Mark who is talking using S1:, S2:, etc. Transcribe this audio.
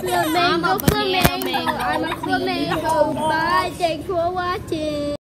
S1: Flamingo, flamingo, I'm a flamingo. Bye, thanks for watching.